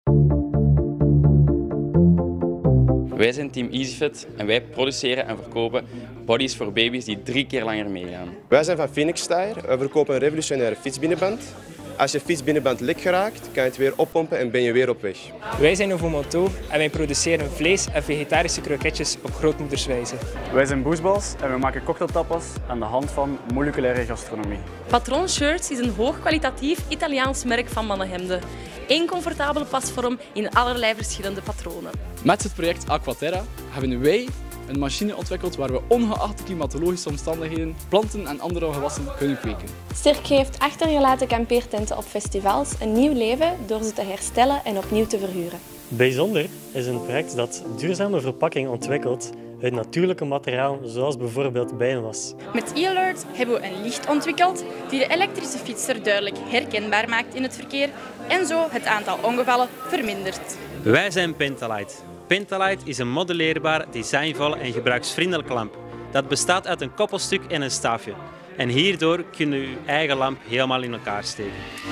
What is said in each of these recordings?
Wij zijn Team EasyFit en wij produceren en verkopen bodies voor baby's die 3 keer langer meegaan. Wij zijn van Phoenix Tire. We verkopen een revolutionaire fietsbinnenband. Als je fietsbinnenband lek geraakt, kan je het weer oppompen en ben je weer op weg. Wij zijn Novomoto en wij produceren vlees- en vegetarische kroketjes op grootmoederswijze. Wij zijn Boostballs en we maken cocktailtapas aan de hand van moleculaire gastronomie. Patron Shirts is een hoogkwalitatief Italiaans merk van mannenhemden. Eén comfortabele pasvorm in allerlei verschillende patronen. Met het project Aquaterra hebben wij een machine ontwikkeld waar we ongeacht de klimatologische omstandigheden planten en andere gewassen kunnen kweken. Cirque geeft achtergelaten kampeertenten op festivals een nieuw leven door ze te herstellen en opnieuw te verhuren. Bijzonder is een project dat duurzame verpakking ontwikkelt uit natuurlijke materiaal zoals bijvoorbeeld bijenwas. Met e-alert hebben we een licht ontwikkeld die de elektrische fietser duidelijk herkenbaar maakt in het verkeer en zo het aantal ongevallen vermindert. Wij zijn Pentalite. Pentalite is een modelleerbaar, designvolle en gebruiksvriendelijke lamp. Dat bestaat uit een koppelstuk en een staafje. En hierdoor kun je uw eigen lamp helemaal in elkaar steken.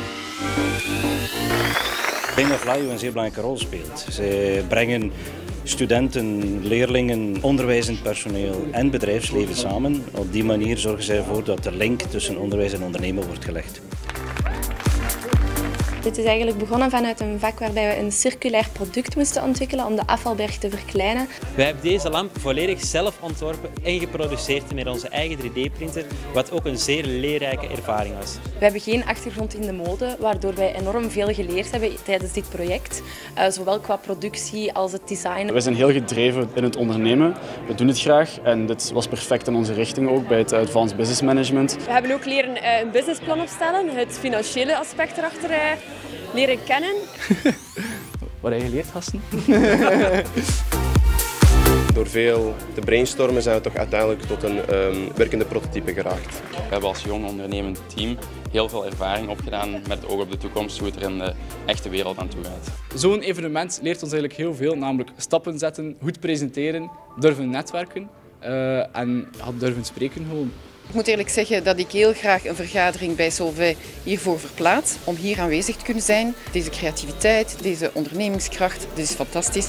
Ik denk dat Vlaio een zeer belangrijke rol speelt. Ze brengen studenten, leerlingen, onderwijzend personeel en bedrijfsleven samen. Op die manier zorgen zij ervoor dat de link tussen onderwijs en ondernemen wordt gelegd. Dit is eigenlijk begonnen vanuit een vak waarbij we een circulair product moesten ontwikkelen om de afvalberg te verkleinen. Wij hebben deze lamp volledig zelf ontworpen en geproduceerd met onze eigen 3D-printer, wat ook een zeer leerrijke ervaring was. We hebben geen achtergrond in de mode, waardoor wij enorm veel geleerd hebben tijdens dit project. Zowel qua productie als het design. We zijn heel gedreven in het ondernemen. We doen het graag en dit was perfect in onze richting ook bij het Advanced Business Management. We hebben ook leren een businessplan opstellen, het financiële aspect erachter leren kennen. Wat heb je geleerd, gasten? Door veel te brainstormen zijn we toch uiteindelijk tot een werkende prototype geraakt. We hebben als jong ondernemend team heel veel ervaring opgedaan met het oog op de toekomst, hoe het er in de echte wereld aan toe gaat. Zo'n evenement leert ons eigenlijk heel veel, namelijk stappen zetten, goed presenteren, durven netwerken en durven spreken gewoon. Ik moet eerlijk zeggen dat ik heel graag een vergadering bij Solvay hiervoor verplaats, om hier aanwezig te kunnen zijn. Deze creativiteit, deze ondernemingskracht, dit is fantastisch.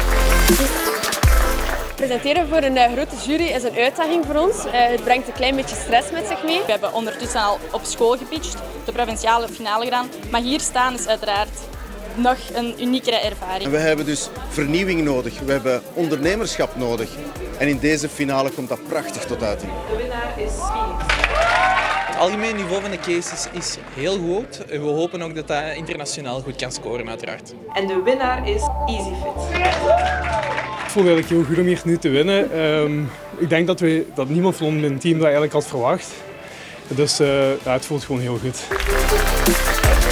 Presenteren voor een grote jury is een uitdaging voor ons. Het brengt een klein beetje stress met zich mee. We hebben ondertussen al op school gepitcht, de provinciale finale gedaan, maar hier staan is uiteraard nog een uniekere ervaring. We hebben dus vernieuwing nodig, we hebben ondernemerschap nodig. En in deze finale komt dat prachtig tot uiting. De winnaar is Phoenix. Het algemeen niveau van de cases is heel goed. We hopen ook dat dat internationaal goed kan scoren uiteraard. En de winnaar is EasyFit. Ik voel het eigenlijk heel goed om hier nu te winnen. Ik denk dat niemand van ons in het team dat eigenlijk had verwacht. Dus het voelt gewoon heel goed.